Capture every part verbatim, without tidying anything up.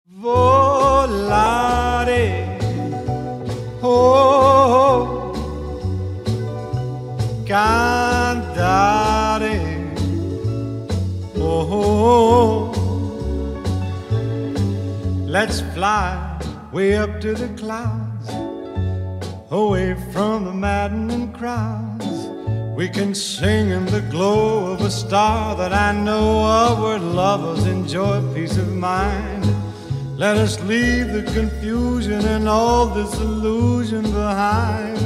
Volare, oh, cantare, oh, let's fly way up to the clouds, away from the maddening crowds. We can sing in the glow of a star that I know of, where lovers enjoy peace of mind. Let us leave the confusion and all this illusion behind.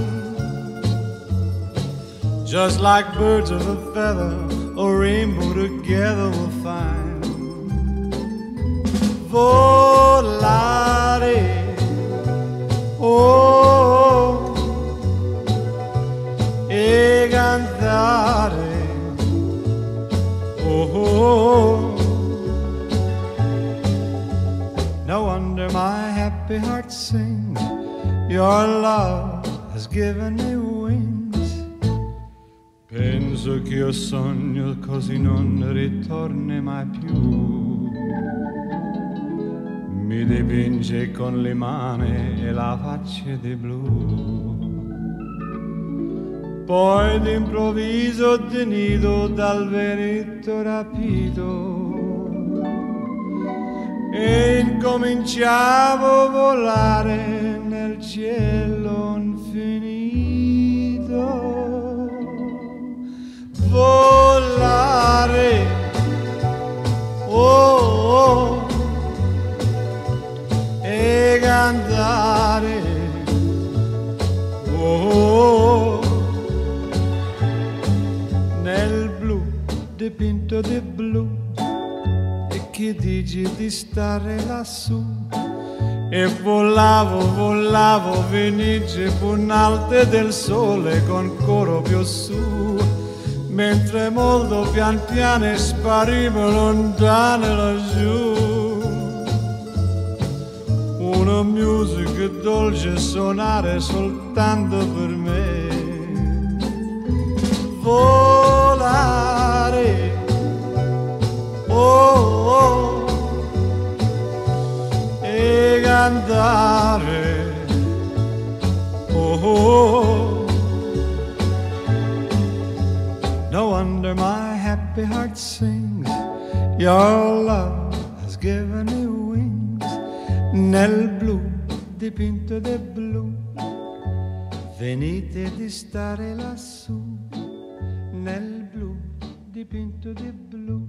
Just like birds of a feather, a rainbow together we'll find. Volare, oh, e cantare, oh. No wonder my happy heart sings. Your love has given me wings. Penso che io sogno così non ritorni mai più. Mi dipinge con le mani e la faccia di blu. Poi d'improvviso tenido dal vento rapito e incominciavo a volare nel cielo infinito. Volare, oh, oh, e cantare, oh, nel blu dipinto di blu. Che dici di stare lassù? E volavo, volavo, fenice punalte del sole con coro più su, mentre molto pian piano sparivo lontano laggiù. Una musica dolce suonare soltanto per me. Volare, oh, oh, e cantare, oh, oh. No wonder my happy heart sings. Your love has given me wings. Nel blu dipinto di blu, venite di stare lassù. Nel blu dipinto di blu.